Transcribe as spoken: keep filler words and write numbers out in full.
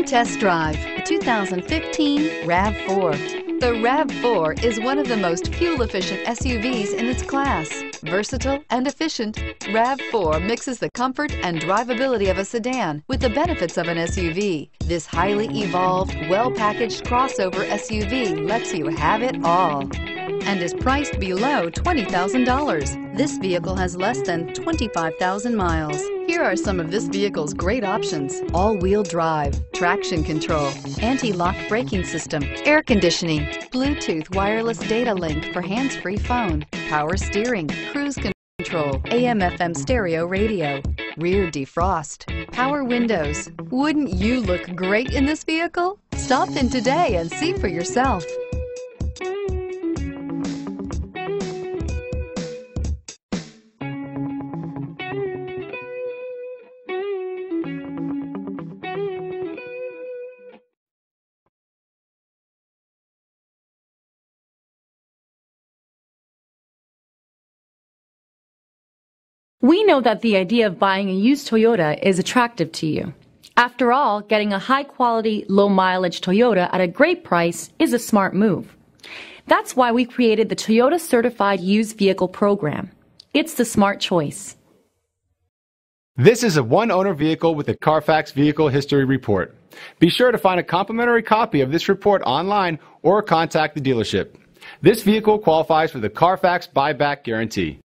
test drive the two thousand fifteen RAV four. The RAV four is one of the most fuel-efficient S U Vs in its class. Versatile and efficient, RAV four mixes the comfort and drivability of a sedan with the benefits of an S U V. This highly evolved, well-packaged crossover S U V lets you have it all and is priced below twenty thousand dollars. This vehicle has less than twenty-five thousand miles. Here are some of this vehicle's great options: all-wheel drive, traction control, anti-lock braking system, air conditioning, Bluetooth wireless data link for hands-free phone, power steering, cruise control, A M F M stereo radio, rear defrost, power windows. Wouldn't you look great in this vehicle? Stop in today and see for yourself. We know that the idea of buying a used Toyota is attractive to you. After all, getting a high-quality, low-mileage Toyota at a great price is a smart move. That's why we created the Toyota Certified Used Vehicle Program. It's the smart choice. This is a one-owner vehicle with a Carfax Vehicle History Report. Be sure to find a complimentary copy of this report online or contact the dealership. This vehicle qualifies for the Carfax Buyback Guarantee.